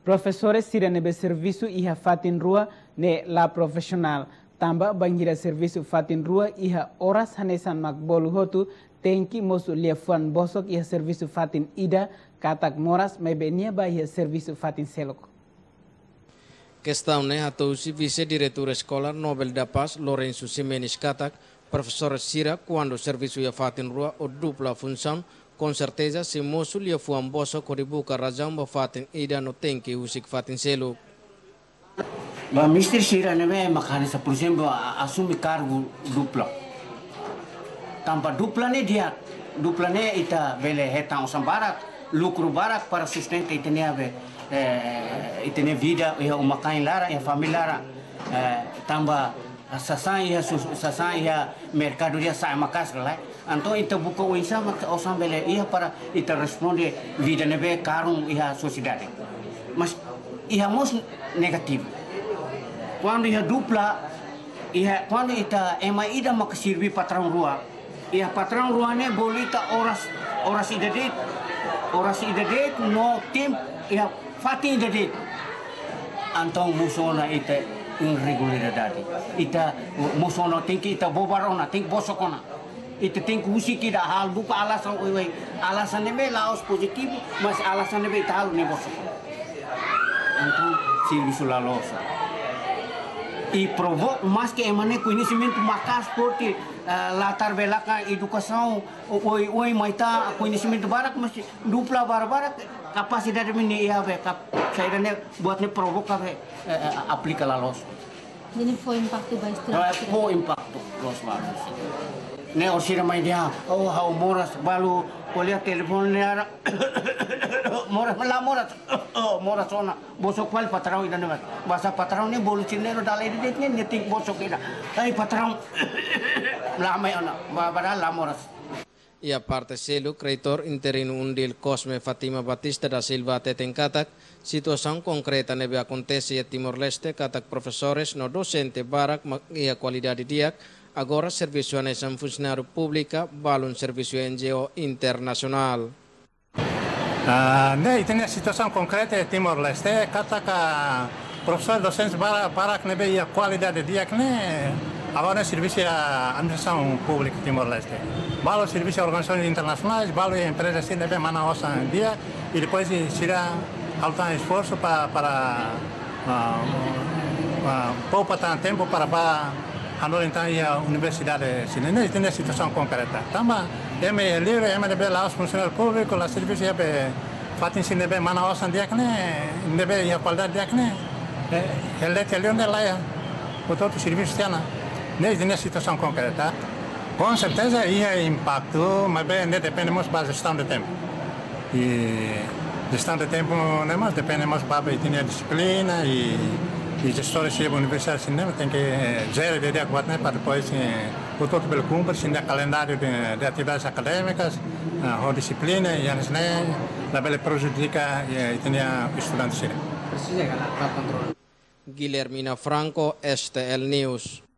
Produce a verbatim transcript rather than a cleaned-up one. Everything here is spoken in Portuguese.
Professores siranebe serviço iha fatin rua ne la profissional. Tamba bangira serviço fatin rua iha horas hanesan makbolu hotu tenki mosu liefuan bosok iha serviço fatin ida katak moras mebenia ba iha serviço fatin selok. Questão né atousi vice-diretor escolar Nobel da Paz Lourenço Ximenes Katak, professor Sira quando o serviço ia fatin rua o dupla função, com certeza se moço lhe fuam bosso coribuca razão ba fatin ida no tem que usik fatin selo. Ba mister Sira neve makanisa por exemplo assume cargo dupla. Tanpa dupla ne dia dupla ne ita vele hetang osam barak lucro barak para sustento itene ave eh, itene vida ia umakai lara ia família lara eh, tamba sasan ia sasan ia mercado dia sai makas lá então ita buka o insama osam vele ia para ita responde vida neve karung ia sociedade mas ia mos negativo quando ia dupla ia quando ita ema ida mak sirvi patrão rua ia patrão rua ne bolita horas horas ida det horas ida det no tempo ia fatin ida det então musona ita irregularidade ita musona tem que ita bobarona tem que bosokona ita tem que usi que da hal buka alasan oi alasan ne laos positivo mas alasan ne ita hal ne bosokona então serviço la losa e provoca mais que emane conhecimento macas porque uh, latar belakang educação oi oi maita conhecimento barak mas dupla bar-bar capacidade mini ia ve cap saya ne buat ne provoca ve uh, aplica la los ini foi impacto bastante uh, foi impacto los baros ne osira mai dia oh hau moras balu olha telefone era moras lá moras oh moras zona bosok qual patrão ida ne basa patrão ne bolu cinero dalai de ne ne ting bosok ida ai patrão lá mai ona bara lá moras. E a parte selo, creitor interino undil Cosme Fatima Batista da Silva Teten Katak, situação concreta neve acontece em Timor-Leste, Katak professores no docente barak e a qualidade diak, agora serviço a nessa funcionário pública, vale um serviço N G O internacional. Uh, ne, tem a situação concreta em Timor-Leste, Katak professores docentes barak barak neve a qualidade diak ne, agora serviço a administração pública Timor-Leste. Vale o serviço a organizações internacionais, vale a empresa se deve mandar nossa dia e depois será alto esforço para para uh, uh, poupar tanto tempo para para orientar a universidade chinesa. Tem a situação concreta. Também é livre, é deve lá os funcionários públicos, lá serviço é fatin se deve mandar nossa dia que né, deve a qualidade dia que né, ele é telhão de lá o todo serviço tem lá. Nessa a situação concreta. Com certeza, ia impacto, mas bem, dependemos da gestão de tempo. E gestão de tempo, não é mais, dependemos da disciplina e, e gestores da universidade cinema tem que gerir de acordo para depois o todo pelo cumprir, se tem calendário de, de atividades acadêmicas, a disciplina e antes né, a bela prejudica e tem estudantes. Guilhermina Franco, Este El News.